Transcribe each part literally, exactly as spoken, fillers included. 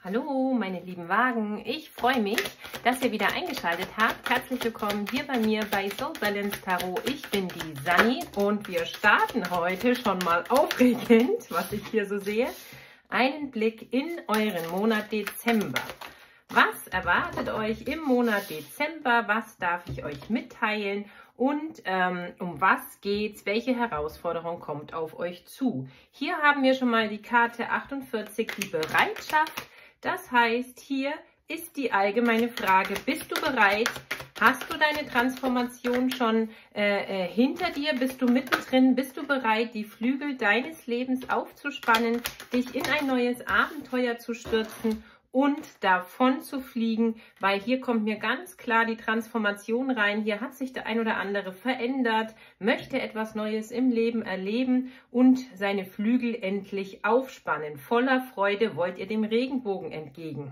Hallo meine lieben Wagen, ich freue mich, dass ihr wieder eingeschaltet habt. Herzlich willkommen hier bei mir bei Soul Balance Tarot. Ich bin die Sanni und wir starten heute schon mal aufregend, was ich hier so sehe, einen Blick in euren Monat Dezember. Was erwartet euch im Monat Dezember? Was darf ich euch mitteilen? Und ähm, um was geht's? Welche Herausforderung kommt auf euch zu? Hier haben wir schon mal die Karte achtundvierzig, die Bereitschaft. Das heißt, hier ist die allgemeine Frage, bist du bereit? Hast du deine Transformation schon äh, äh, hinter dir? Bist du mittendrin? Bist du bereit, die Flügel deines Lebens aufzuspannen, dich in ein neues Abenteuer zu stürzen und davon zu fliegen? Weil hier kommt mir ganz klar die Transformation rein. Hier hat sich der ein oder andere verändert, möchte etwas Neues im Leben erleben und seine Flügel endlich aufspannen. Voller Freude wollt ihr dem Regenbogen entgegen.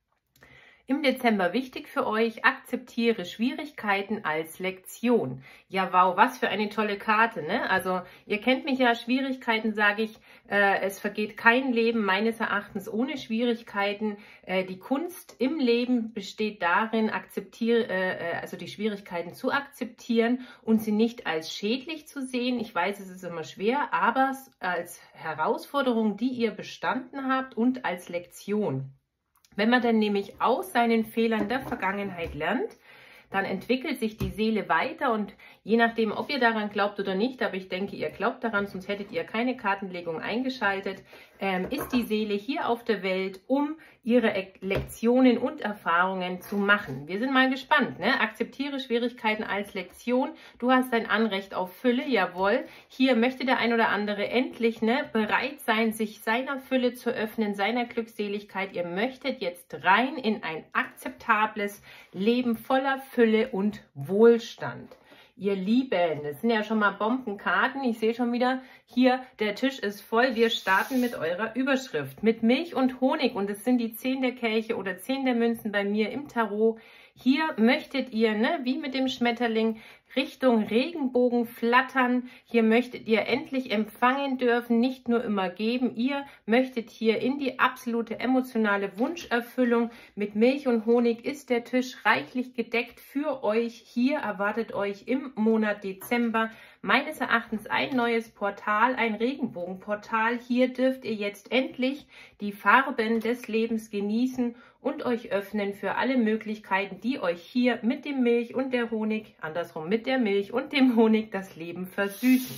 Im Dezember wichtig für euch, akzeptiere Schwierigkeiten als Lektion. Ja, wow, was für eine tolle Karte, ne? Also, ihr kennt mich ja, Schwierigkeiten sage ich, äh, es vergeht kein Leben meines Erachtens ohne Schwierigkeiten. Äh, die Kunst im Leben besteht darin, akzeptiere, äh, also die Schwierigkeiten zu akzeptieren und sie nicht als schädlich zu sehen. Ich weiß, es ist immer schwer, aber als Herausforderung, die ihr bestanden habt und als Lektion. Wenn man dann nämlich aus seinen Fehlern der Vergangenheit lernt, dann entwickelt sich die Seele weiter und je nachdem, ob ihr daran glaubt oder nicht, aber ich denke, ihr glaubt daran, sonst hättet ihr keine Kartenlegung eingeschaltet, ähm, ist die Seele hier auf der Welt, um ihre Lektionen und Erfahrungen zu machen. Wir sind mal gespannt, ne? Akzeptiere Schwierigkeiten als Lektion. Du hast ein Anrecht auf Fülle, jawohl. Hier möchte der ein oder andere endlich ne, bereit sein, sich seiner Fülle zu öffnen, seiner Glückseligkeit. Ihr möchtet jetzt rein in ein akzeptables Leben voller Fülle und Wohlstand. Ihr Lieben, das sind ja schon mal Bombenkarten. Ich sehe schon wieder, hier, der Tisch ist voll. Wir starten mit eurer Überschrift. Mit Milch und Honig. Und es sind die zehn der Kelche oder zehn der Münzen bei mir im Tarot. Hier möchtet ihr, ne, wie mit dem Schmetterling, Richtung Regenbogen flattern. Hier möchtet ihr endlich empfangen dürfen, nicht nur immer geben. Ihr möchtet hier in die absolute emotionale Wunscherfüllung. Mit Milch und Honig ist der Tisch reichlich gedeckt für euch. Hier erwartet euch im Monat Dezember meines Erachtens ein neues Portal, ein Regenbogenportal. Hier dürft ihr jetzt endlich die Farben des Lebens genießen und euch öffnen für alle Möglichkeiten, die euch hier mit dem Milch und der Honig, andersrum mit der Milch und dem Honig das Leben versüßen.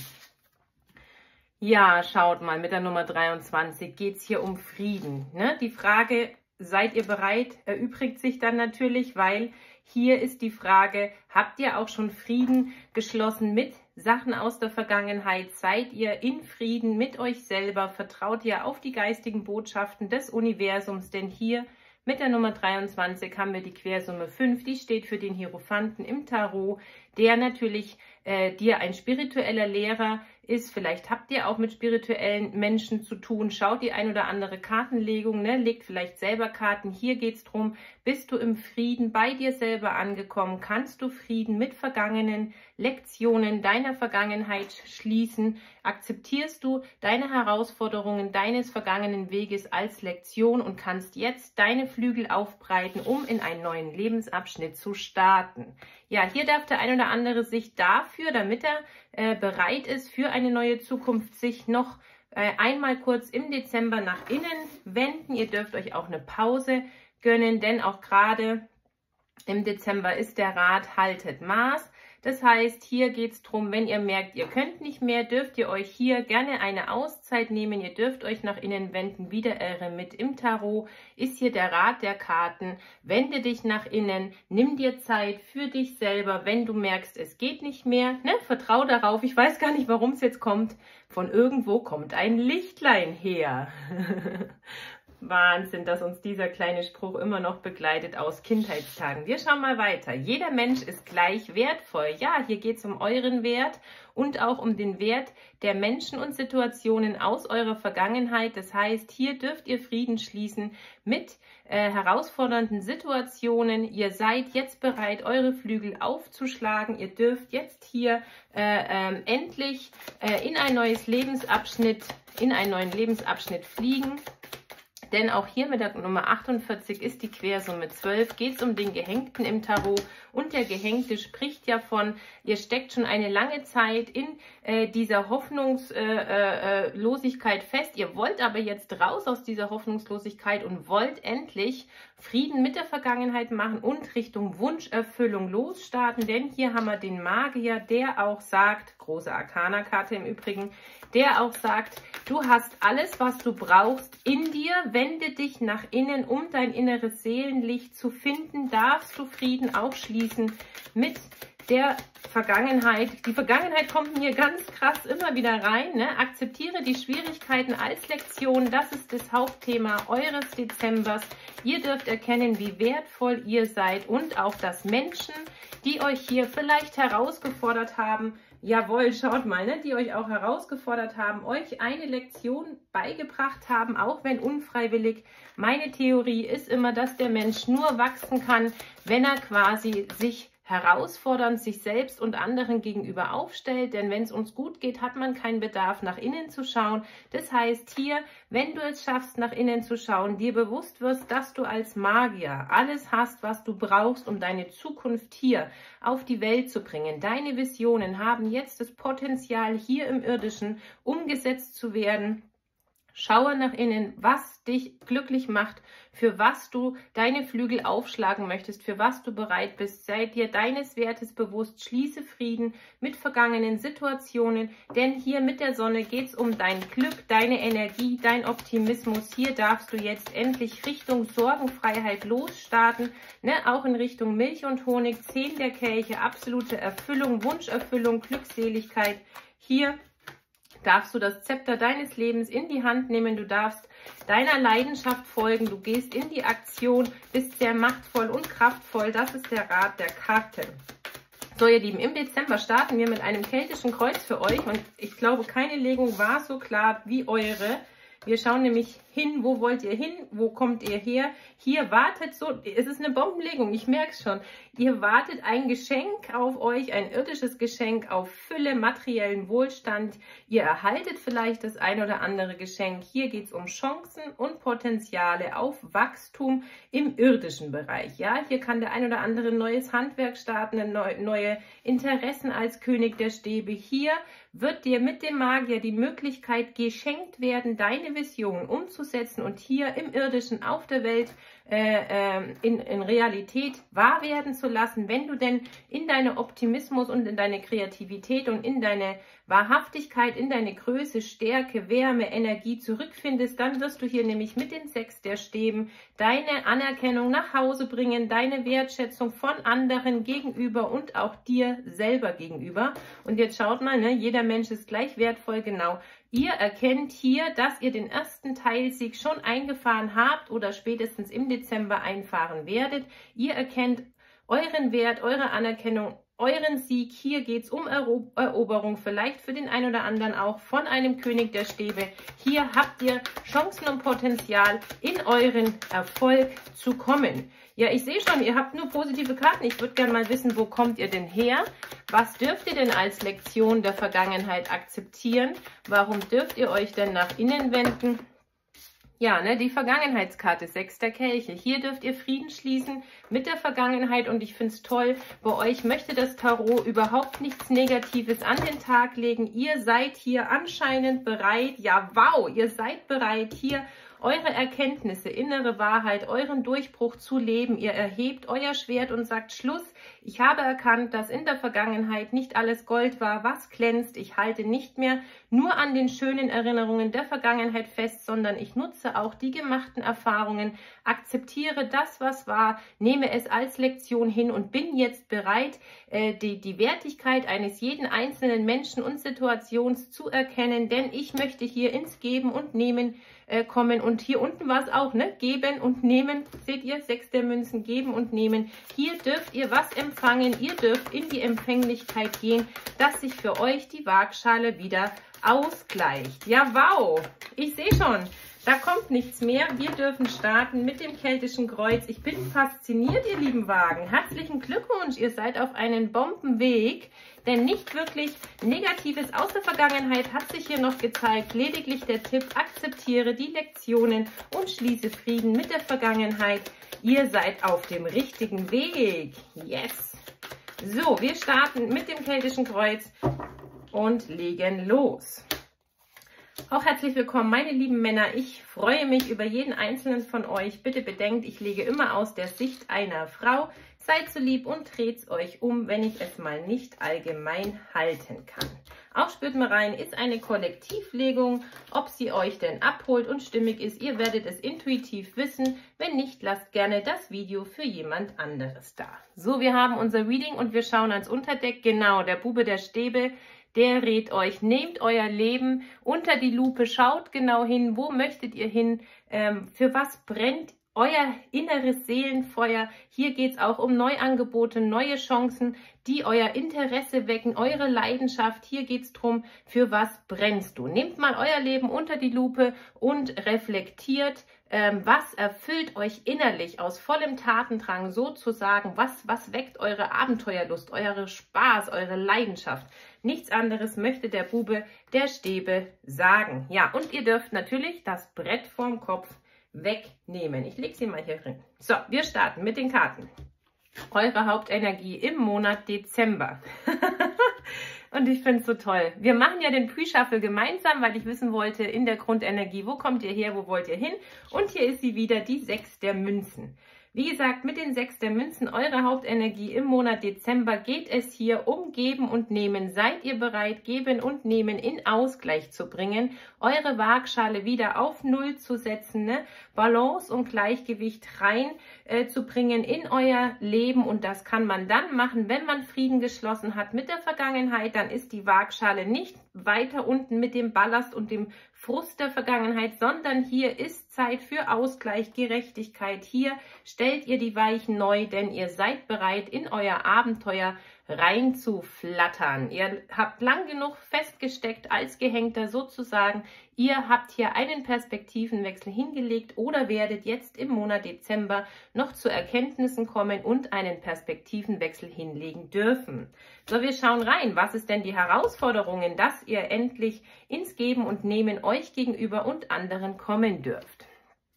Ja, schaut mal, mit der Nummer dreiundzwanzig geht es hier um Frieden. Ne? Die Frage, seid ihr bereit, erübrigt sich dann natürlich, weil hier ist die Frage, habt ihr auch schon Frieden geschlossen mit Sachen aus der Vergangenheit? Seid ihr in Frieden mit euch selber? Vertraut ihr auf die geistigen Botschaften des Universums? Denn hier mit der Nummer dreiundzwanzig haben wir die Quersumme fünf, die steht für den Hierophanten im Tarot, der natürlich äh, dir ein spiritueller Lehrer ist. Vielleicht habt ihr auch mit spirituellen Menschen zu tun. Schaut die ein oder andere Kartenlegung, ne? Legt vielleicht selber Karten. Hier geht es darum, bist du im Frieden bei dir selber angekommen? Kannst du Frieden mit vergangenen Lektionen deiner Vergangenheit schließen? Akzeptierst du deine Herausforderungen deines vergangenen Weges als Lektion und kannst jetzt deine Flügel aufbreiten, um in einen neuen Lebensabschnitt zu starten? Ja, hier darf der ein oder andere sich dafür, damit er äh, bereit ist für eine neue Zukunft, sich noch äh, einmal kurz im Dezember nach innen wenden. Ihr dürft euch auch eine Pause gönnen, denn auch gerade im Dezember ist der Rat, haltet Maß. Das heißt, hier geht es darum, wenn ihr merkt, ihr könnt nicht mehr, dürft ihr euch hier gerne eine Auszeit nehmen. Ihr dürft euch nach innen wenden. Wieder eure mit im Tarot ist hier der Rat der Karten. Wende dich nach innen, nimm dir Zeit für dich selber. Wenn du merkst, es geht nicht mehr, ne, vertrau darauf. Ich weiß gar nicht, warum es jetzt kommt. Von irgendwo kommt ein Lichtlein her. Wahnsinn, dass uns dieser kleine Spruch immer noch begleitet aus Kindheitstagen. Wir schauen mal weiter. Jeder Mensch ist gleich wertvoll. Ja, hier geht es um euren Wert und auch um den Wert der Menschen und Situationen aus eurer Vergangenheit. Das heißt, hier dürft ihr Frieden schließen mit äh, herausfordernden Situationen. Ihr seid jetzt bereit, eure Flügel aufzuschlagen. Ihr dürft jetzt hier äh, äh, endlich äh, in ein neues Lebensabschnitt, in einen neuen Lebensabschnitt fliegen. Denn auch hier mit der Nummer achtundvierzig ist die Quersumme zwölf, geht es um den Gehängten im Tarot. Und der Gehängte spricht ja von, ihr steckt schon eine lange Zeit in äh, dieser Hoffnungslosigkeit äh, äh, fest. Ihr wollt aber jetzt raus aus dieser Hoffnungslosigkeit und wollt endlich Frieden mit der Vergangenheit machen und Richtung Wunscherfüllung losstarten. Denn hier haben wir den Magier, der auch sagt, große Arkana-Karte im Übrigen, der auch sagt, du hast alles, was du brauchst in dir, wende dich nach innen, um dein inneres Seelenlicht zu finden, darfst du Frieden auch schließen mit der Vergangenheit. Die Vergangenheit kommt mir ganz krass immer wieder rein. Ne? Akzeptiere die Schwierigkeiten als Lektion. Das ist das Hauptthema eures Dezembers. Ihr dürft erkennen, wie wertvoll ihr seid und auch, dass Menschen, die euch hier vielleicht herausgefordert haben, jawohl, schaut mal, ne, die euch auch herausgefordert haben, euch eine Lektion beigebracht haben, auch wenn unfreiwillig. Meine Theorie ist immer, dass der Mensch nur wachsen kann, wenn er quasi sich herausfordernd sich selbst und anderen gegenüber aufstellt, denn wenn es uns gut geht, hat man keinen Bedarf, nach innen zu schauen. Das heißt hier, wenn du es schaffst, nach innen zu schauen, dir bewusst wirst, dass du als Magier alles hast, was du brauchst, um deine Zukunft hier auf die Welt zu bringen. Deine Visionen haben jetzt das Potenzial, hier im Irdischen umgesetzt zu werden. Schaue nach innen, was dich glücklich macht, für was du deine Flügel aufschlagen möchtest, für was du bereit bist. Sei dir deines Wertes bewusst, schließe Frieden mit vergangenen Situationen, denn hier mit der Sonne geht es um dein Glück, deine Energie, dein Optimismus. Hier darfst du jetzt endlich Richtung Sorgenfreiheit losstarten, ne? Auch in Richtung Milch und Honig, zehn der Kelche, absolute Erfüllung, Wunscherfüllung, Glückseligkeit. Hier darfst du das Zepter deines Lebens in die Hand nehmen, du darfst deiner Leidenschaft folgen, du gehst in die Aktion, bist sehr machtvoll und kraftvoll, das ist der Rat der Karten. So ihr Lieben, im Dezember starten wir mit einem keltischen Kreuz für euch und ich glaube, keine Legung war so klar wie eure. Wir schauen nämlich hin, wo wollt ihr hin, wo kommt ihr her? Hier wartet so, es ist eine Bombenlegung, ich merke es schon. Ihr wartet ein Geschenk auf euch, ein irdisches Geschenk auf Fülle, materiellen Wohlstand. Ihr erhaltet vielleicht das ein oder andere Geschenk. Hier geht es um Chancen und Potenziale auf Wachstum im irdischen Bereich. Ja, hier kann der ein oder andere ein neues Handwerk starten, neu, neue Interessen als König der Stäbe. Hier wird dir mit dem Magier die Möglichkeit geschenkt werden, deine Vision umzusetzen und hier im Irdischen auf der Welt äh, äh, in, in Realität wahr werden zu lassen. Wenn du denn in deinen Optimismus und in deine Kreativität und in deine Wahrhaftigkeit, in deine Größe, Stärke, Wärme, Energie zurückfindest, dann wirst du hier nämlich mit den Sechs der Stäben deine Anerkennung nach Hause bringen, deine Wertschätzung von anderen gegenüber und auch dir selber gegenüber. Und jetzt schaut mal, ne, jeder Mensch ist gleich wertvoll, genau. Ihr erkennt hier, dass ihr den ersten Teilsieg schon eingefahren habt oder spätestens im Dezember einfahren werdet. Ihr erkennt euren Wert, eure Anerkennung, euren Sieg. Hier geht es um Ero- Eroberung, vielleicht für den einen oder anderen auch von einem König der Stäbe. Hier habt ihr Chancen und Potenzial, in euren Erfolg zu kommen. Ja, ich sehe schon, ihr habt nur positive Karten. Ich würde gerne mal wissen, wo kommt ihr denn her? Was dürft ihr denn als Lektion der Vergangenheit akzeptieren? Warum dürft ihr euch denn nach innen wenden? Ja, ne, die Vergangenheitskarte, Sechs der Kelche. Hier dürft ihr Frieden schließen mit der Vergangenheit und ich finde es toll, bei euch möchte das Tarot überhaupt nichts Negatives an den Tag legen. Ihr seid hier anscheinend bereit, ja wow, ihr seid bereit, hier eure Erkenntnisse, innere Wahrheit, euren Durchbruch zu leben. Ihr erhebt euer Schwert und sagt Schluss. Ich habe erkannt, dass in der Vergangenheit nicht alles Gold war, was glänzt. Ich halte nicht mehr nur an den schönen Erinnerungen der Vergangenheit fest, sondern ich nutze auch die gemachten Erfahrungen, akzeptiere das, was war, nehme es als Lektion hin und bin jetzt bereit, die, die Wertigkeit eines jeden einzelnen Menschen und Situations zu erkennen, denn ich möchte hier ins Geben und Nehmen kommen. Und hier unten war es auch, ne? Geben und nehmen. Seht ihr? Sechs der Münzen, geben und nehmen. Hier dürft ihr was empfangen. Ihr dürft in die Empfänglichkeit gehen, dass sich für euch die Waagschale wieder ausgleicht. Ja, wow! Ich sehe schon, da kommt nichts mehr. Wir dürfen starten mit dem keltischen Kreuz. Ich bin fasziniert, ihr lieben Wagen. Herzlichen Glückwunsch, ihr seid auf einem Bombenweg. Denn nicht wirklich Negatives aus der Vergangenheit hat sich hier noch gezeigt. Lediglich der Tipp, akzeptiere die Lektionen und schließe Frieden mit der Vergangenheit. Ihr seid auf dem richtigen Weg. Yes! So, wir starten mit dem keltischen Kreuz und legen los. Auch herzlich willkommen, meine lieben Männer. Ich freue mich über jeden einzelnen von euch. Bitte bedenkt, ich lege immer aus der Sicht einer Frau. Seid so lieb und dreht's euch um, wenn ich es mal nicht allgemein halten kann. Auch spürt mal rein, ist eine Kollektivlegung, ob sie euch denn abholt und stimmig ist. Ihr werdet es intuitiv wissen. Wenn nicht, lasst gerne das Video für jemand anderes da. So, wir haben unser Reading und wir schauen ans Unterdeck. Genau, der Bube der Stäbe, der rät euch, nehmt euer Leben unter die Lupe, schaut genau hin, wo möchtet ihr hin, ähm, für was brennt euer inneres Seelenfeuer. Hier geht es auch um Neuangebote, neue Chancen, die euer Interesse wecken, eure Leidenschaft. Hier geht es darum, für was brennst du. Nehmt mal euer Leben unter die Lupe und reflektiert, ähm, was erfüllt euch innerlich aus vollem Tatendrang sozusagen, was, was weckt eure Abenteuerlust, eure Spaß, eure Leidenschaft. Nichts anderes möchte der Bube der Stäbe sagen. Ja, und ihr dürft natürlich das Brett vorm Kopf wegnehmen. Ich lege sie mal hier drin. So, wir starten mit den Karten. Eure Hauptenergie im Monat Dezember. Und ich finde es so toll. Wir machen ja den Pre-Shuffle gemeinsam, weil ich wissen wollte, in der Grundenergie, wo kommt ihr her, wo wollt ihr hin? Und hier ist sie wieder, die sechs der Münzen. Wie gesagt, mit den sechs der Münzen, eure Hauptenergie im Monat Dezember, geht es hier um Geben und Nehmen. Seid ihr bereit, Geben und Nehmen in Ausgleich zu bringen, eure Waagschale wieder auf Null zu setzen, ne? Balance und Gleichgewicht rein äh, zu bringen in euer Leben. Und das kann man dann machen, wenn man Frieden geschlossen hat mit der Vergangenheit. Dann ist die Waagschale nicht weiter unten mit dem Ballast und dem Frust der Vergangenheit, sondern hier ist Zeit für Ausgleich, Gerechtigkeit. Hier stellt ihr die Weichen neu, denn ihr seid bereit, in euer Abenteuer reinzuflattern. Ihr habt lang genug festgesteckt als Gehängter sozusagen. Ihr habt hier einen Perspektivenwechsel hingelegt oder werdet jetzt im Monat Dezember noch zu Erkenntnissen kommen und einen Perspektivenwechsel hinlegen dürfen. So, wir schauen rein. Was ist denn die Herausforderungen, dass ihr endlich ins Geben und Nehmen euch gegenüber und anderen kommen dürft?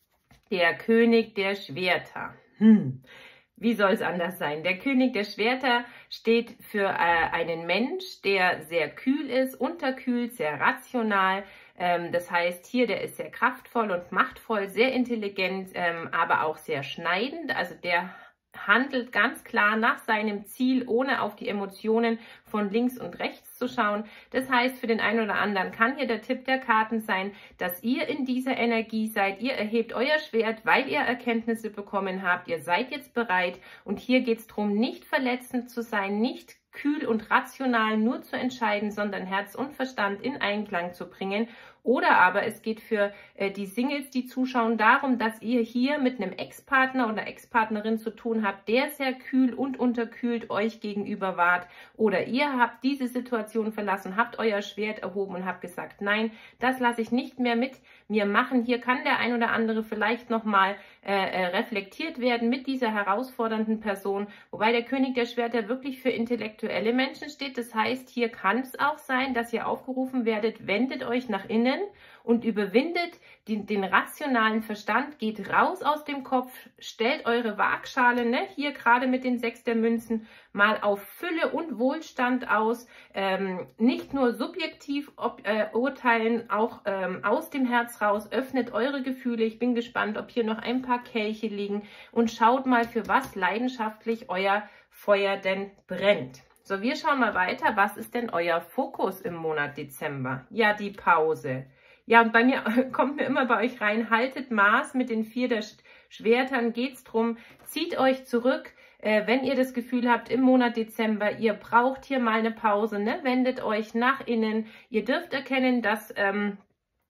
Der König der Schwerter. Hm. Wie soll es anders sein? Der König der Schwerter steht für äh, einen Mensch, der sehr kühl ist, unterkühlt, sehr rational. Ähm, das heißt, hier, der ist sehr kraftvoll und machtvoll, sehr intelligent, ähm, aber auch sehr schneidend. Also der handelt ganz klar nach seinem Ziel, ohne auf die Emotionen von links und rechts zu schauen. Das heißt, für den einen oder anderen kann hier der Tipp der Karten sein, dass ihr in dieser Energie seid. Ihr erhebt euer Schwert, weil ihr Erkenntnisse bekommen habt. Ihr seid jetzt bereit und hier geht es darum, nicht verletzend zu sein, nicht kühl und rational nur zu entscheiden, sondern Herz und Verstand in Einklang zu bringen. Oder aber es geht für äh, die Singles, die zuschauen, darum, dass ihr hier mit einem Ex-Partner oder Ex-Partnerin zu tun habt, der sehr kühl und unterkühlt euch gegenüber wart. Oder ihr habt diese Situation verlassen, habt euer Schwert erhoben und habt gesagt, nein, das lasse ich nicht mehr mit mir machen. Hier kann der ein oder andere vielleicht nochmal äh, äh, reflektiert werden mit dieser herausfordernden Person. Wobei der König der Schwerter wirklich für intellektuelle Menschen steht. Das heißt, hier kann es auch sein, dass ihr aufgerufen werdet, wendet euch nach innen und überwindet den, den rationalen Verstand, geht raus aus dem Kopf, stellt eure Waagschale, ne, hier gerade mit den sechs der Münzen, mal auf Fülle und Wohlstand aus, ähm, nicht nur subjektiv ob, äh, urteilen, auch ähm, aus dem Herz raus, öffnet eure Gefühle. Ich bin gespannt, ob hier noch ein paar Kelche liegen und schaut mal, für was leidenschaftlich euer Feuer denn brennt. So, wir schauen mal weiter. Was ist denn euer Fokus im Monat Dezember? Ja, die Pause. Ja, und bei mir kommt mir immer bei euch rein, haltet Maß mit den vier der Schwertern, geht es drum, zieht euch zurück, äh, wenn ihr das Gefühl habt, im Monat Dezember, ihr braucht hier mal eine Pause, ne? Wendet euch nach innen. Ihr dürft erkennen, dass ähm,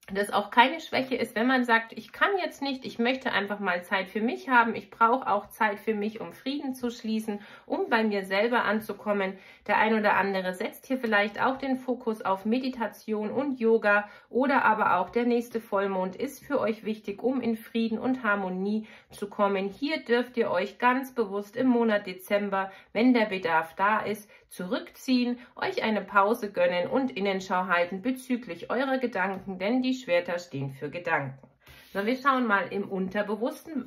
das auch keine Schwäche ist, wenn man sagt, ich kann jetzt nicht, ich möchte einfach mal Zeit für mich haben, ich brauche auch Zeit für mich, um Frieden zu schließen, um bei mir selber anzukommen. Der ein oder andere setzt hier vielleicht auch den Fokus auf Meditation und Yoga oder aber auch der nächste Vollmond ist für euch wichtig, um in Frieden und Harmonie zu kommen. Hier dürft ihr euch ganz bewusst im Monat Dezember, wenn der Bedarf da ist, zurückziehen, euch eine Pause gönnen und Innenschau halten bezüglich eurer Gedanken, denn die Schwerter stehen für Gedanken. So, wir schauen mal im Unterbewussten.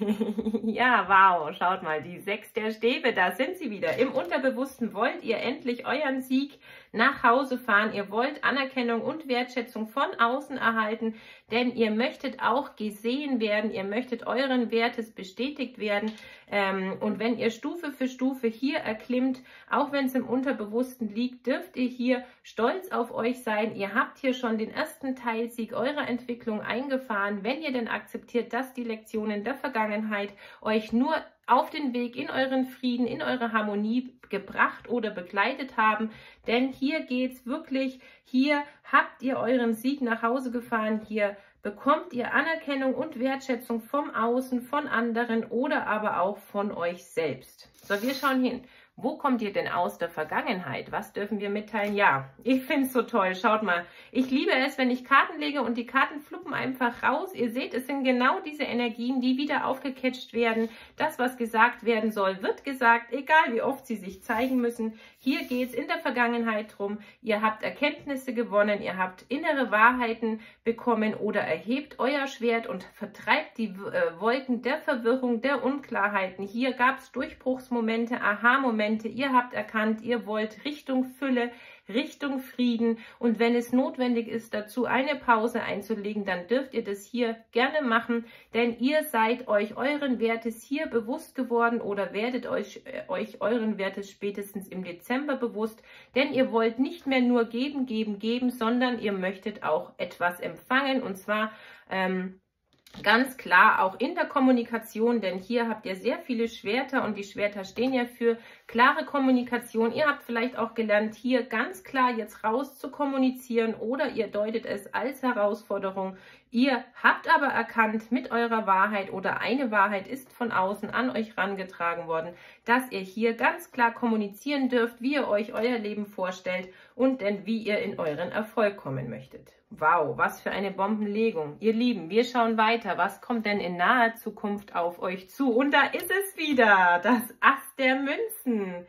Ja, wow, schaut mal, die sechs der Stäbe, da sind sie wieder. Im Unterbewussten wollt ihr endlich euren Sieg nach Hause fahren. Ihr wollt Anerkennung und Wertschätzung von außen erhalten, denn ihr möchtet auch gesehen werden, ihr möchtet euren Wertes bestätigt werden. Ähm, und wenn ihr Stufe für Stufe hier erklimmt, auch wenn es im Unterbewussten liegt, dürft ihr hier stolz auf euch sein. Ihr habt hier schon den ersten Teilsieg eurer Entwicklung eingefahren, wenn ihr denn akzeptiert, dass die Lektionen der Vergangenheit euch nur auf den Weg in euren Frieden, in eure Harmonie gebracht oder begleitet haben. Denn hier geht es wirklich, hier habt ihr euren Sieg nach Hause gefahren, hier bekommt ihr Anerkennung und Wertschätzung vom Außen, von anderen oder aber auch von euch selbst. So, wir schauen hin. Wo kommt ihr denn aus der Vergangenheit? Was dürfen wir mitteilen? Ja, ich finde es so toll. Schaut mal, ich liebe es, wenn ich Karten lege und die Karten fluppen einfach raus. Ihr seht, es sind genau diese Energien, die wieder aufgecatcht werden. Das, was gesagt werden soll, wird gesagt, egal wie oft sie sich zeigen müssen. Hier geht es in der Vergangenheit drum. Ihr habt Erkenntnisse gewonnen, ihr habt innere Wahrheiten bekommen oder erhebt euer Schwert und vertreibt die äh, Wolken der Verwirrung, der Unklarheiten. Hier gab es Durchbruchsmomente, Aha-Momente. Ihr habt erkannt, ihr wollt Richtung Fülle, Richtung Frieden und wenn es notwendig ist, dazu eine Pause einzulegen, dann dürft ihr das hier gerne machen, denn ihr seid euch euren Wertes hier bewusst geworden oder werdet euch, äh, euch euren Wertes spätestens im Dezember bewusst, denn ihr wollt nicht mehr nur geben, geben, geben, sondern ihr möchtet auch etwas empfangen und zwar ähm, ganz klar auch in der Kommunikation, denn hier habt ihr sehr viele Schwerter und die Schwerter stehen ja für klare Kommunikation. Ihr habt vielleicht auch gelernt, hier ganz klar jetzt raus zu kommunizieren oder ihr deutet es als Herausforderung. Ihr habt aber erkannt mit eurer Wahrheit oder eine Wahrheit ist von außen an euch herangetragen worden, dass ihr hier ganz klar kommunizieren dürft, wie ihr euch euer Leben vorstellt und denn wie ihr in euren Erfolg kommen möchtet. Wow, was für eine Bombenlegung. Ihr Lieben, wir schauen weiter. Was kommt denn in naher Zukunft auf euch zu? Und da ist es wieder, das Ass der Münzen.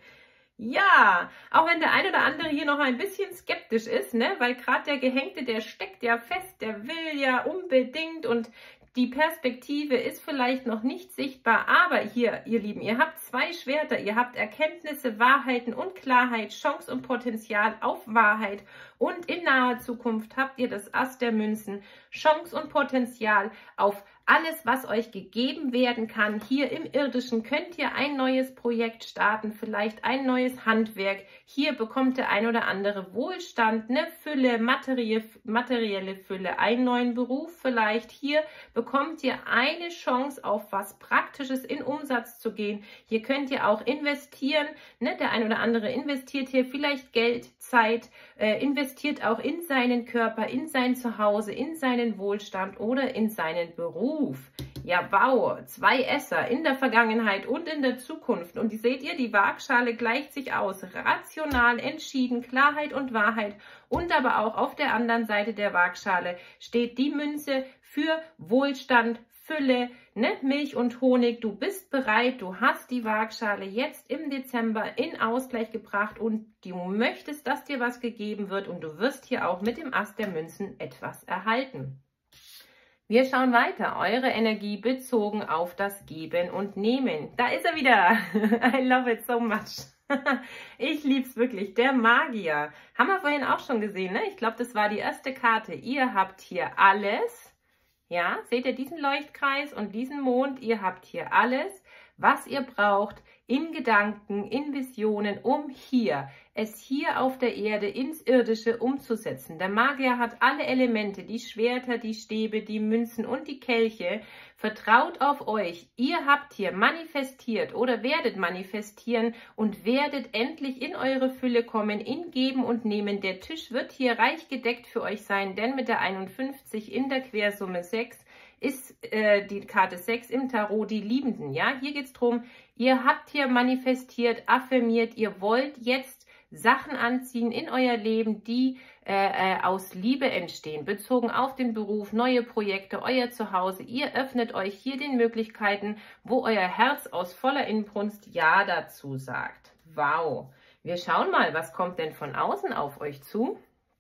Ja, auch wenn der ein oder andere hier noch ein bisschen skeptisch ist, ne, weil gerade der Gehängte, der steckt ja fest, der will ja unbedingt und die Perspektive ist vielleicht noch nicht sichtbar, aber hier, ihr Lieben, ihr habt zwei Schwerter, ihr habt Erkenntnisse, Wahrheiten und Klarheit, Chance und Potenzial auf Wahrheit und in naher Zukunft habt ihr das Ass der Münzen, Chance und Potenzial auf alles, was euch gegeben werden kann. Hier im Irdischen könnt ihr ein neues Projekt starten, vielleicht ein neues Handwerk. Hier bekommt der ein oder andere Wohlstand, eine Fülle, materielle Fülle, einen neuen Beruf vielleicht. Hier bekommt ihr eine Chance, auf was Praktisches in Umsatz zu gehen. Hier könnt ihr auch investieren. Ne? Der ein oder andere investiert hier vielleicht Geld, Zeit, äh, investiert auch in seinen Körper, in sein Zuhause, in seinen Wohlstand oder in seinen Beruf. Ja, wow, zwei Esser in der Vergangenheit und in der Zukunft. Und die seht ihr, die Waagschale gleicht sich aus. Rational, entschieden, Klarheit und Wahrheit. Und aber auch auf der anderen Seite der Waagschale steht die Münze für Wohlstand, Fülle, ne? Milch und Honig. Du bist bereit, du hast die Waagschale jetzt im Dezember in Ausgleich gebracht und du möchtest, dass dir was gegeben wird und du wirst hier auch mit dem Ass der Münzen etwas erhalten. Wir schauen weiter. Eure Energie bezogen auf das Geben und Nehmen. Da ist er wieder. I love it so much. Ich lieb's wirklich. Der Magier. Haben wir vorhin auch schon gesehen, ne? Ich glaube, das war die erste Karte. Ihr habt hier alles. Ja, seht ihr diesen Leuchtkreis und diesen Mond? Ihr habt hier alles, was ihr braucht. in Gedanken, in Visionen, um hier, es hier auf der Erde ins Irdische umzusetzen. Der Magier hat alle Elemente, die Schwerter, die Stäbe, die Münzen und die Kelche. Vertraut auf euch. Ihr habt hier manifestiert oder werdet manifestieren und werdet endlich in eure Fülle kommen, in Geben und Nehmen. Der Tisch wird hier reich gedeckt für euch sein, denn mit der einundfünfzig in der Quersumme sechs ist äh, die Karte sechs im Tarot die Liebenden. Ja, hier geht es darum, ihr habt hier manifestiert, affirmiert, ihr wollt jetzt Sachen anziehen in euer Leben, die äh, aus Liebe entstehen, bezogen auf den Beruf, neue Projekte, euer Zuhause. Ihr öffnet euch hier den Möglichkeiten, wo euer Herz aus voller Inbrunst Ja dazu sagt. Wow! Wir schauen mal, was kommt denn von außen auf euch zu?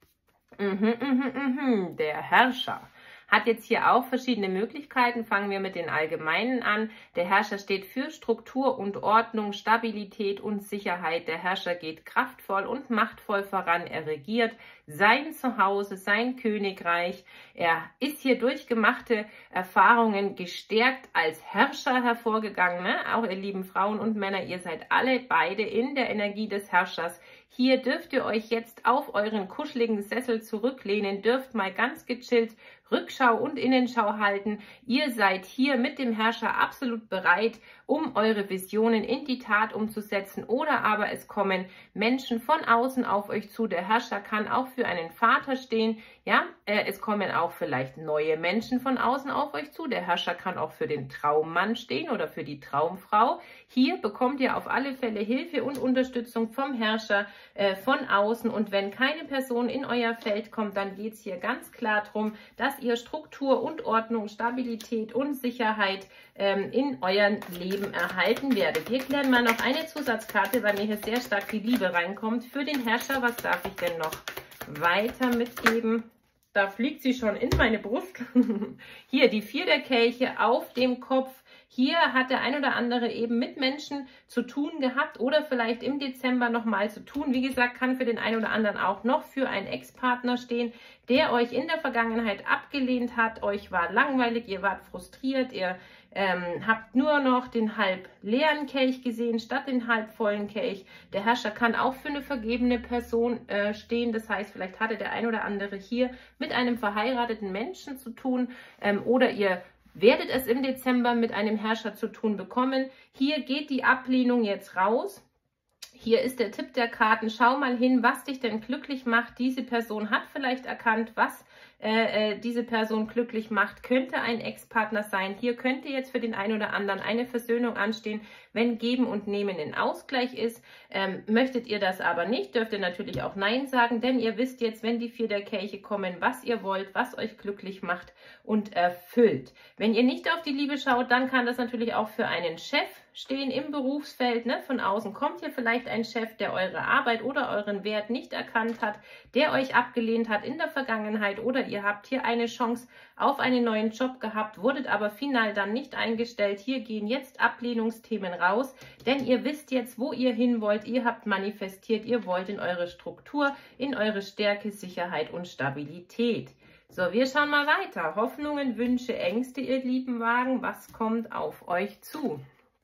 Mhm, mhm, mhm, der Herrscher hat jetzt hier auch verschiedene Möglichkeiten. Fangen wir mit den Allgemeinen an. Der Herrscher steht für Struktur und Ordnung, Stabilität und Sicherheit. Der Herrscher geht kraftvoll und machtvoll voran. Er regiert sein Zuhause, sein Königreich. Er ist hier durch gemachte Erfahrungen gestärkt als Herrscher hervorgegangen. Ne? Auch ihr lieben Frauen und Männer, ihr seid alle beide in der Energie des Herrschers. Hier dürft ihr euch jetzt auf euren kuscheligen Sessel zurücklehnen, dürft mal ganz gechillt Rückschau und Innenschau halten. Ihr seid hier mit dem Herrscher absolut bereit, um eure Visionen in die Tat umzusetzen. Oder aber es kommen Menschen von außen auf euch zu. Der Herrscher kann auch für einen Vater stehen. Ja, äh, es kommen auch vielleicht neue Menschen von außen auf euch zu. Der Herrscher kann auch für den Traummann stehen oder für die Traumfrau. Hier bekommt ihr auf alle Fälle Hilfe und Unterstützung vom Herrscher äh, von außen. Und wenn keine Person in euer Feld kommt, dann geht es hier ganz klar darum, dass ihr Struktur und Ordnung, Stabilität und Sicherheit ähm, in euer Leben erhalten werdet. Wir klären mal noch eine Zusatzkarte, weil mir hier sehr stark die Liebe reinkommt. Für den Herrscher, was darf ich denn noch weiter mitgeben? Da fliegt sie schon in meine Brust. Hier die vier der Kelche auf dem Kopf. Hier hat der ein oder andere eben mit Menschen zu tun gehabt oder vielleicht im Dezember nochmal zu tun. Wie gesagt, kann für den einen oder anderen auch noch für einen Ex-Partner stehen, der euch in der Vergangenheit abgelehnt hat. Euch war langweilig, ihr wart frustriert, ihr ähm, habt nur noch den halb leeren Kelch gesehen statt den halb vollen Kelch. Der Herrscher kann auch für eine vergebene Person äh, stehen. Das heißt, vielleicht hatte der ein oder andere hier mit einem verheirateten Menschen zu tun ähm, oder ihr werdet es im Dezember mit einem Herrscher zu tun bekommen. Hier geht die Ablehnung jetzt raus. Hier ist der Tipp der Karten. Schau mal hin, was dich denn glücklich macht. Diese Person hat vielleicht erkannt, was äh, diese Person glücklich macht. Könnte ein Ex-Partner sein. Hier könnte jetzt für den einen oder anderen eine Versöhnung anstehen, wenn Geben und Nehmen in Ausgleich ist. Ähm, möchtet ihr das aber nicht, dürft ihr natürlich auch Nein sagen, denn ihr wisst jetzt, wenn die vier der Kelche kommen, was ihr wollt, was euch glücklich macht und erfüllt. Wenn ihr nicht auf die Liebe schaut, dann kann das natürlich auch für einen Chef stehen im Berufsfeld. Ne? Von außen kommt hier vielleicht ein Chef, der eure Arbeit oder euren Wert nicht erkannt hat, der euch abgelehnt hat in der Vergangenheit, oder ihr habt hier eine Chance auf einen neuen Job gehabt, wurdet aber final dann nicht eingestellt. Hier gehen jetzt Ablehnungsthemen raus, denn ihr wisst jetzt, wo ihr hin wollt. Ihr habt manifestiert, ihr wollt in eure Struktur, in eure Stärke, Sicherheit und Stabilität. So, wir schauen mal weiter. Hoffnungen, Wünsche, Ängste, ihr lieben Wagen, was kommt auf euch zu?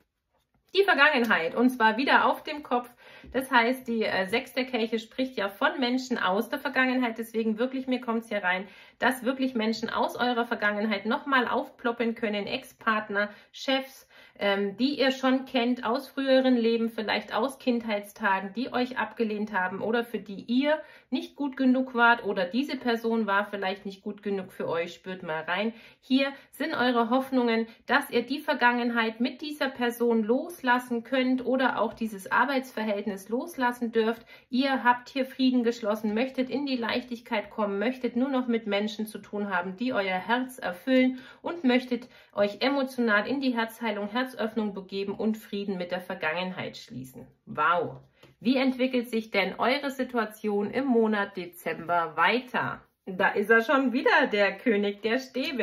Die Vergangenheit, und zwar wieder auf dem Kopf. Das heißt, die äh, sechs der Kelche spricht ja von Menschen aus der Vergangenheit. Deswegen wirklich, mir kommt es hier rein, dass wirklich Menschen aus eurer Vergangenheit nochmal aufploppen können. Ex-Partner, Chefs, ähm, die ihr schon kennt aus früheren Leben, vielleicht aus Kindheitstagen, die euch abgelehnt haben oder für die ihr nicht gut genug wart oder diese Person war vielleicht nicht gut genug für euch. Spürt mal rein. Hier sind eure Hoffnungen, dass ihr die Vergangenheit mit dieser Person loslassen könnt oder auch dieses Arbeitsverhältnis loslassen dürft. Ihr habt hier Frieden geschlossen, möchtet in die Leichtigkeit kommen, möchtet nur noch mit Menschen zu tun haben, die euer Herz erfüllen und möchtet euch emotional in die Herzheilung, Herzöffnung begeben und Frieden mit der Vergangenheit schließen. Wow! Wie entwickelt sich denn eure Situation im Monat Dezember weiter? Da ist er schon wieder, der König der Stäbe.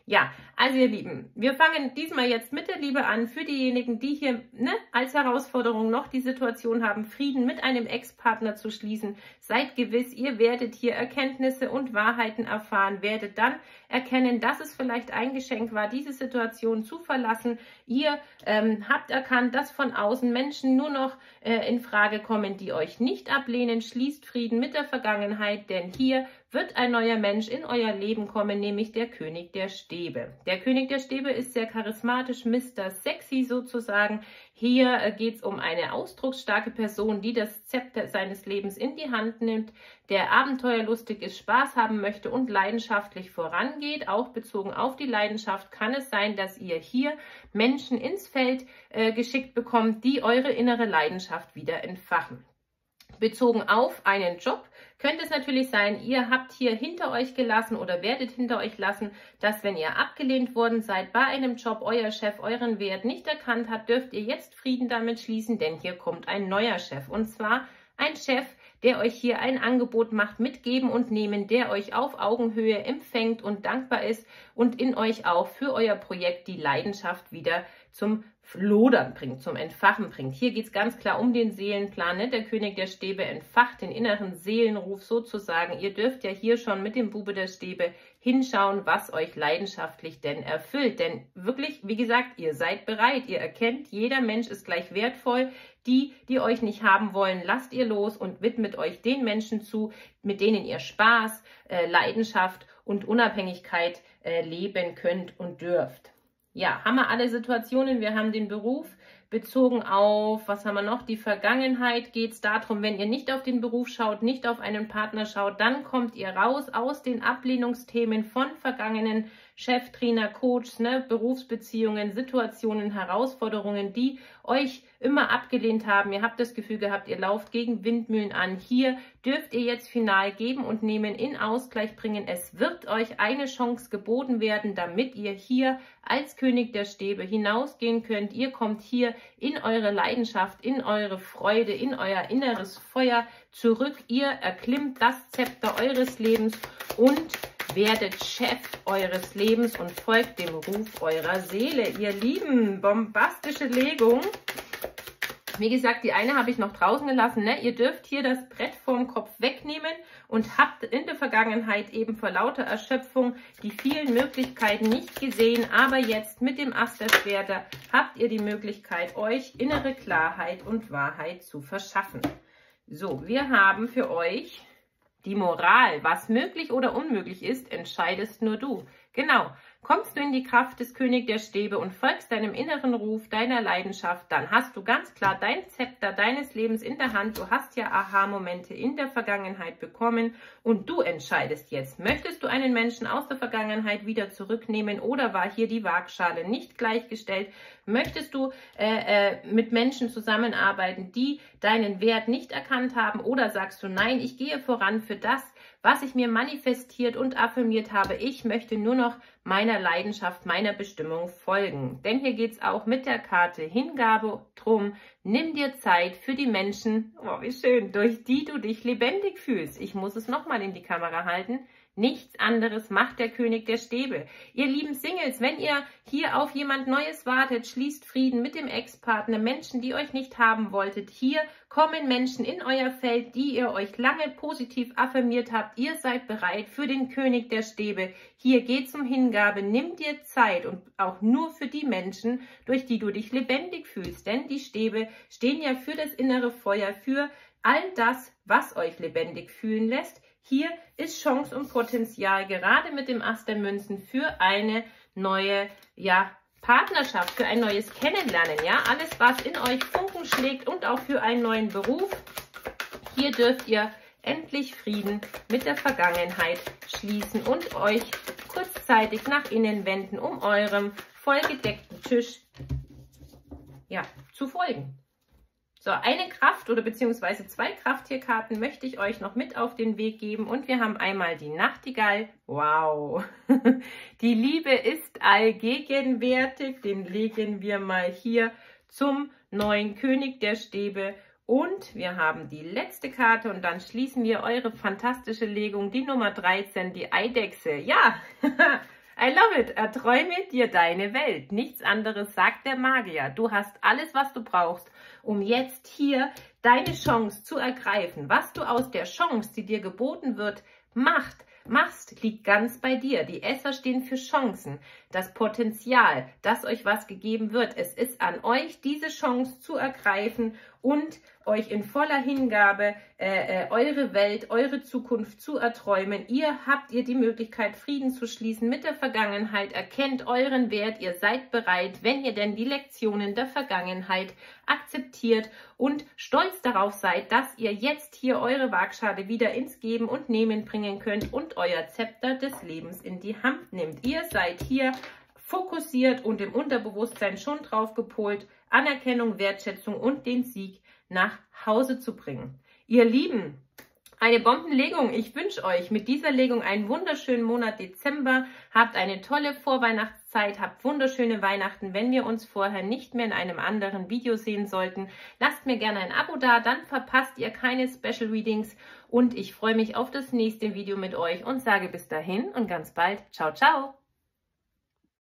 Ja, also ihr Lieben, wir fangen diesmal jetzt mit der Liebe an für diejenigen, die hier ne, als Herausforderung noch die Situation haben, Frieden mit einem Ex-Partner zu schließen. Seid gewiss, ihr werdet hier Erkenntnisse und Wahrheiten erfahren, werdet dann erkennen, dass es vielleicht ein Geschenk war, diese Situation zu verlassen. Ihr ähm, habt erkannt, dass von außen Menschen nur noch äh, in Frage kommen, die euch nicht ablehnen. Schließt Frieden mit der Vergangenheit, denn hier wird ein neuer Mensch in euer Leben kommen, nämlich der König der Stäbe. Der König der Stäbe ist sehr charismatisch, Mister Sexy sozusagen. Hier äh, geht es um eine ausdrucksstarke Person, die das Zepter seines Lebens in die Hand nimmt, der abenteuerlustig ist, Spaß haben möchte und leidenschaftlich vorangeht. Auch bezogen auf die Leidenschaft kann es sein, dass ihr hier Menschen ins Feld äh, geschickt bekommt, die eure innere Leidenschaft wieder entfachen. Bezogen auf einen Job könnte es natürlich sein, ihr habt hier hinter euch gelassen oder werdet hinter euch lassen, dass wenn ihr abgelehnt worden seid bei einem Job, euer Chef euren Wert nicht erkannt hat, dürft ihr jetzt Frieden damit schließen, denn hier kommt ein neuer Chef. Und zwar ein Chef, der euch hier ein Angebot macht mit Geben und Nehmen, der euch auf Augenhöhe empfängt und dankbar ist und in euch auch für euer Projekt die Leidenschaft wieder zum Lodern bringt, zum Entfachen bringt. Hier geht es ganz klar um den Seelenplan. Ne? Der König der Stäbe entfacht den inneren Seelenruf sozusagen. Ihr dürft ja hier schon mit dem Bube der Stäbe hinschauen, was euch leidenschaftlich denn erfüllt. Denn wirklich, wie gesagt, ihr seid bereit. Ihr erkennt, jeder Mensch ist gleich wertvoll. Die, die euch nicht haben wollen, lasst ihr los und widmet euch den Menschen zu, mit denen ihr Spaß, äh, Leidenschaft und Unabhängigkeit äh, leben könnt und dürft. Ja, haben wir alle Situationen. Wir haben den Beruf bezogen auf, was haben wir noch, die Vergangenheit. Geht es darum, wenn ihr nicht auf den Beruf schaut, nicht auf einen Partner schaut, dann kommt ihr raus aus den Ablehnungsthemen von vergangenen Chef, Trainer, Coach, ne, Berufsbeziehungen, Situationen, Herausforderungen, die euch immer abgelehnt haben. Ihr habt das Gefühl gehabt, ihr lauft gegen Windmühlen an. Hier dürft ihr jetzt final geben und nehmen, in Ausgleich bringen. Es wird euch eine Chance geboten werden, damit ihr hier als König der Stäbe hinausgehen könnt. Ihr kommt hier in eure Leidenschaft, in eure Freude, in euer inneres Feuer zurück. Ihr erklimmt das Zepter eures Lebens und werdet Chef eures Lebens und folgt dem Ruf eurer Seele. Ihr Lieben, bombastische Legung. Wie gesagt, die eine habe ich noch draußen gelassen. Ne? Ihr dürft hier das Brett vorm Kopf wegnehmen und habt in der Vergangenheit eben vor lauter Erschöpfung die vielen Möglichkeiten nicht gesehen. Aber jetzt mit dem Ass der Schwerter habt ihr die Möglichkeit, euch innere Klarheit und Wahrheit zu verschaffen. So, wir haben für euch die Moral. Was möglich oder unmöglich ist, entscheidest nur du. Genau. Kommst du in die Kraft des König der Stäbe und folgst deinem inneren Ruf, deiner Leidenschaft, dann hast du ganz klar dein Zepter deines Lebens in der Hand. Du hast ja Aha-Momente in der Vergangenheit bekommen und du entscheidest jetzt, möchtest du einen Menschen aus der Vergangenheit wieder zurücknehmen oder war hier die Waagschale nicht gleichgestellt? Möchtest du äh, äh, mit Menschen zusammenarbeiten, die deinen Wert nicht erkannt haben oder sagst du, nein, ich gehe voran für das, was ich mir manifestiert und affirmiert habe. Ich möchte nur noch meiner Leidenschaft, meiner Bestimmung folgen. Denn hier geht es auch mit der Karte Hingabe drum. Nimm dir Zeit für die Menschen, oh wie schön, durch die du dich lebendig fühlst. Ich muss es nochmal in die Kamera halten. Nichts anderes macht der König der Stäbe. Ihr lieben Singles, wenn ihr hier auf jemand Neues wartet, schließt Frieden mit dem Ex-Partner, Menschen, die euch nicht haben wolltet. Hier kommen Menschen in euer Feld, die ihr euch lange positiv affirmiert habt. Ihr seid bereit für den König der Stäbe. Hier geht es um Hingabe. Nimm dir Zeit und auch nur für die Menschen, durch die du dich lebendig fühlst. Denn die Stäbe stehen ja für das innere Feuer, für all das, was euch lebendig fühlen lässt. Hier ist Chance und Potenzial, gerade mit dem Ass der Münzen, für eine neue ja, Partnerschaft, für ein neues Kennenlernen. Ja, alles, was in euch Funken schlägt und auch für einen neuen Beruf. Hier dürft ihr endlich Frieden mit der Vergangenheit schließen und euch kurzzeitig nach innen wenden, um eurem vollgedeckten Tisch ja, zu folgen. So, eine Kraft oder beziehungsweise zwei Krafttierkarten möchte ich euch noch mit auf den Weg geben. Und wir haben einmal die Nachtigall. Wow! Die Liebe ist allgegenwärtig. Den legen wir mal hier zum neuen König der Stäbe. Und wir haben die letzte Karte und dann schließen wir eure fantastische Legung, die Nummer dreizehn, die Eidechse. Ja, I love it. Erträume dir deine Welt. Nichts anderes sagt der Magier. Du hast alles, was du brauchst, um jetzt hier deine Chance zu ergreifen. Was du aus der Chance, die dir geboten wird, macht, machst, liegt ganz bei dir. Die Esser stehen für Chancen, das Potenzial, dass euch was gegeben wird. Es ist an euch, diese Chance zu ergreifen und euch in voller Hingabe äh, äh, eure Welt, eure Zukunft zu erträumen. Ihr habt ihr die Möglichkeit, Frieden zu schließen mit der Vergangenheit, erkennt euren Wert, ihr seid bereit, wenn ihr denn die Lektionen der Vergangenheit akzeptiert und stolz darauf seid, dass ihr jetzt hier eure Waagschale wieder ins Geben und Nehmen bringen könnt und euer Zepter des Lebens in die Hand nimmt. Ihr seid hier fokussiert und im Unterbewusstsein schon drauf gepolt, Anerkennung, Wertschätzung und den Sieg nach Hause zu bringen. Ihr Lieben, eine Bombenlegung. Ich wünsche euch mit dieser Legung einen wunderschönen Monat Dezember. Habt eine tolle Vorweihnachtszeit, habt wunderschöne Weihnachten. Wenn wir uns vorher nicht mehr in einem anderen Video sehen sollten, lasst mir gerne ein Abo da, dann verpasst ihr keine Special Readings. Und ich freue mich auf das nächste Video mit euch und sage bis dahin und ganz bald. Ciao, ciao.